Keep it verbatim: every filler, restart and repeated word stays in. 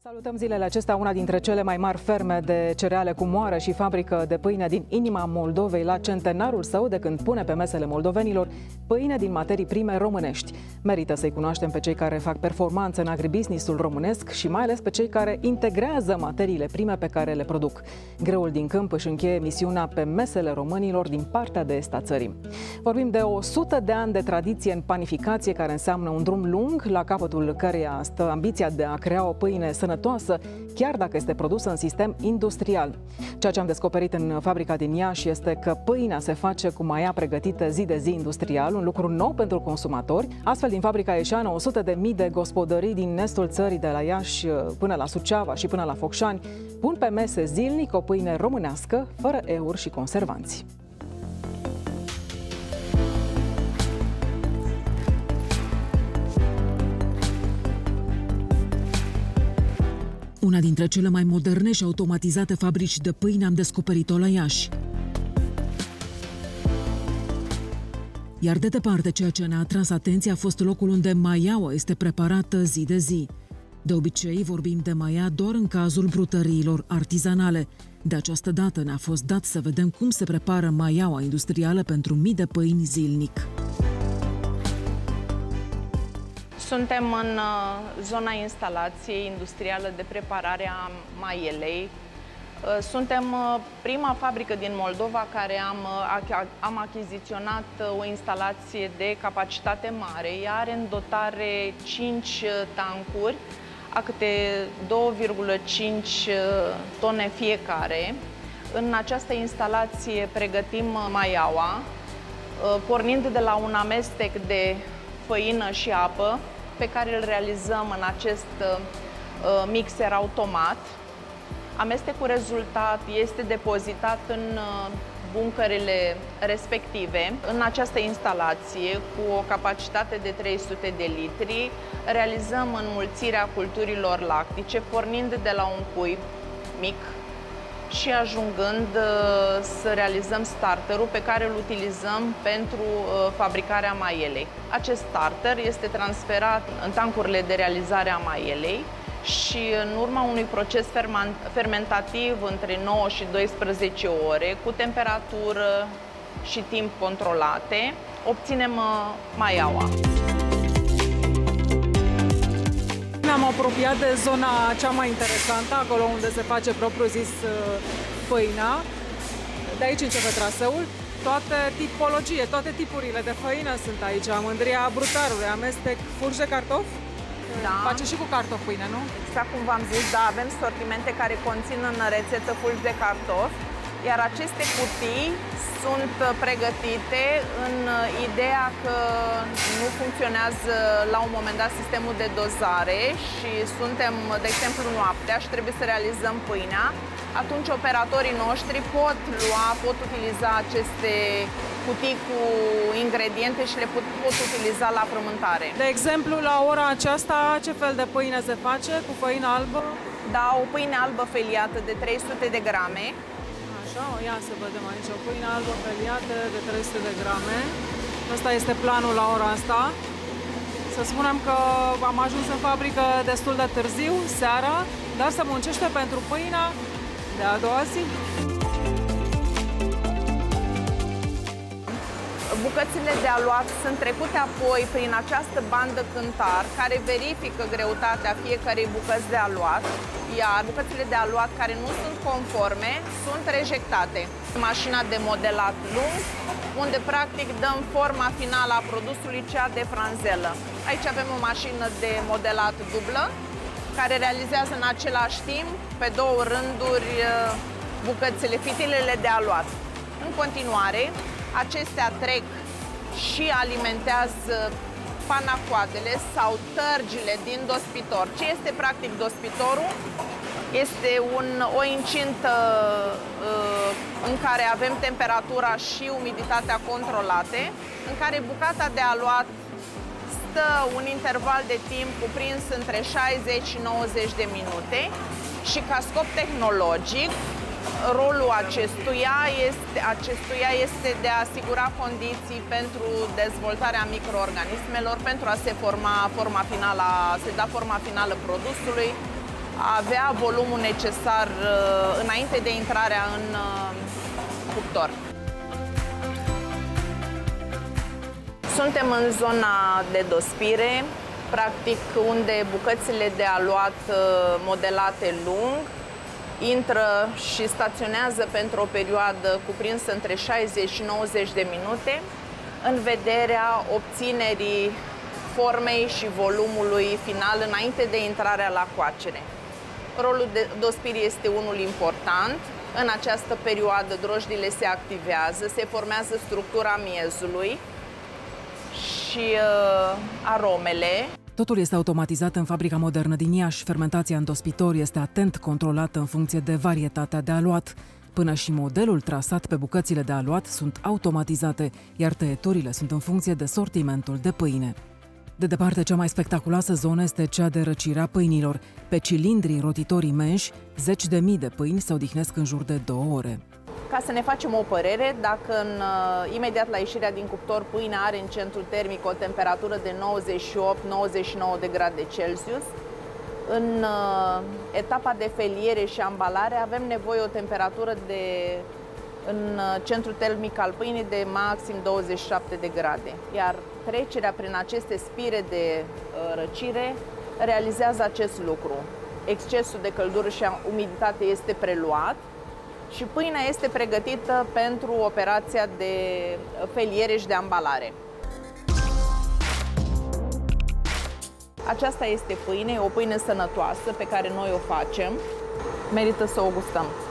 Salutăm zilele acestea una dintre cele mai mari ferme de cereale cu moară și fabrică de pâine din inima Moldovei, la centenarul său de când pune pe mesele moldovenilor pâine din materii prime românești. Merită să-i cunoaștem pe cei care fac performanță în agribusinessul românesc și mai ales pe cei care integrează materiile prime pe care le produc. Greul din câmp își încheie misiunea pe mesele românilor din partea de est a țării. Vorbim de o sută de ani de tradiție în panificație, care înseamnă un drum lung, la capătul căreia stă ambiția de a crea o pâine sănătoasă, chiar dacă este produsă în sistem industrial. Ceea ce am descoperit în fabrica din Iași este că pâinea se face cu maia pregătită zi de zi industrial, un lucru nou pentru consumatori. Astfel, din fabrica ieșeană, o sută de mii de gospodării din estul țării, de la Iași până la Suceava și până la Focșani, pun pe mese zilnic o pâine românească, fără euri și conservanți. Una dintre cele mai moderne și automatizate fabrici de pâine am descoperit-o la Iași. Iar de departe, ceea ce ne-a atras atenția a fost locul unde maiaua este preparată zi de zi. De obicei, vorbim de maia doar în cazul brutăriilor artizanale. De această dată ne-a fost dat să vedem cum se prepară maiaua industrială pentru mii de pâini zilnic. Suntem în zona instalației industrială de preparare a maielei. Suntem prima fabrică din Moldova care am, am achiziționat o instalație de capacitate mare. Ea are în dotare cinci tancuri, a câte două virgulă cinci tone fiecare. În această instalație pregătim maiaua, pornind de la un amestec de făină și apă, pe care îl realizăm în acest uh, mixer automat. Amestecul rezultat este depozitat în uh, buncărele respective. În această instalație, cu o capacitate de trei sute de litri, realizăm înmulțirea culturilor lactice, pornind de la un cui mic și ajungând uh, să realizăm starterul pe care îl utilizăm pentru uh, fabricarea maielei. Acest starter este transferat în tancurile de realizare a maielei și în urma unui proces fermentativ între nouă și douăsprezece ore, cu temperatură și timp controlate, obținem uh, maiaua. Ne-am apropiat de zona cea mai interesantă, acolo unde se face propriu-zis pâinea. De aici începe traseul. Toate tipologie, toate tipurile de făină sunt aici. Mândria brutarului, amestec, fulgi de cartofi. Da. Face și cu cartofi pâine, nu? Exact cum v-am zis, da, avem sortimente care conțin în rețetă fulgi de cartofi, iar aceste cutii sunt pregătite în ideea că nu funcționează la un moment dat sistemul de dozare și suntem, de exemplu, noaptea și trebuie să realizăm pâinea. Atunci operatorii noștri pot lua, pot utiliza aceste cutii cu ingrediente și le pot, pot utiliza la frământare. De exemplu, la ora aceasta, ce fel de pâine se face? Cu făină albă? Da, o pâine albă feliată de trei sute de grame. Așa, ia să vedem aici, o pâine albă feliată de trei sute de grame. Ăsta este planul la ora asta. Să spunem că am ajuns în fabrică destul de târziu, seara, dar se muncește pentru pâinea de a doua zi. Bucățile de aluat sunt trecute apoi prin această bandă cântar care verifică greutatea fiecarei bucăți de aluat, iar bucățile de aluat care nu sunt conforme sunt rejectate. Mașina de modelat lung, unde practic dăm forma finală a produsului, cea de franzelă. Aici avem o mașină de modelat dublă, care realizează în același timp, pe două rânduri, bucățile, fitilele de aluat. În continuare, acestea trec și alimentează panacoadele sau tărgile din dospitor. Ce este practic dospitorul? Este un, o incintă uh, în care avem temperatura și umiditatea controlate, în care bucata de aluat stă un interval de timp cuprins între șaizeci și nouăzeci de minute și ca scop tehnologic, rolul acestuia este, acestuia este de a asigura condiții pentru dezvoltarea microorganismelor, pentru a se forma forma finală, a se da forma finală produsului, avea volumul necesar înainte de intrarea în cuptor. Suntem în zona de dospire, practic unde bucățile de aluat modelate lung intră și staționează pentru o perioadă cuprinsă între șaizeci și nouăzeci de minute în vederea obținerii formei și volumului final înainte de intrarea la coacere. Rolul de dospire este unul important. În această perioadă drojdile se activează, se formează structura miezului și uh, aromele. Totul este automatizat în fabrica modernă din Iași. Fermentația în dospitori este atent controlată în funcție de varietatea de aluat. Până și modelul trasat pe bucățile de aluat sunt automatizate, iar tăieturile sunt în funcție de sortimentul de pâine. De departe, cea mai spectaculoasă zonă este cea de răcire a pâinilor. Pe cilindrii rotitorii imensi, zeci de mii de pâini se odihnesc în jur de două ore. Ca să ne facem o părere, dacă în, imediat la ieșirea din cuptor pâinea are în centru termic o temperatură de nouăzeci și opt nouăzeci și nouă de grade Celsius, în etapa de feliere și ambalare avem nevoie o temperatură de, în centru termic al pâinii de maxim douăzeci și șapte de grade, iar trecerea prin aceste spire de răcire realizează acest lucru. Excesul de căldură și umiditate este preluat și pâinea este pregătită pentru operația de feliere și de ambalare. Aceasta este pâine, o pâine sănătoasă pe care noi o facem. Merită să o gustăm.